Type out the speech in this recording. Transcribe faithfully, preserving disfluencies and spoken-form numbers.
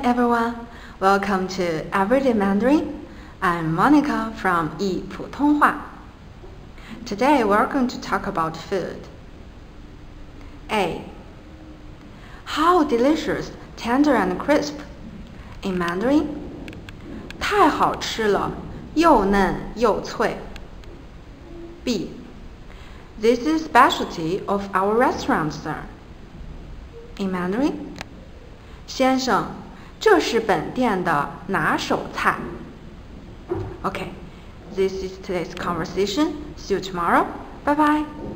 everyone, welcome to Everyday Mandarin. I'm Monica from 易普通话. Today we're going to talk about food. A. How delicious, tender and crisp. In Mandarin, 太好吃了，又嫩又脆. B. This is specialty of our restaurant, sir. In Mandarin, 先生，这是本店的拿手菜. Okay, this is today's conversation. See you tomorrow. Bye bye.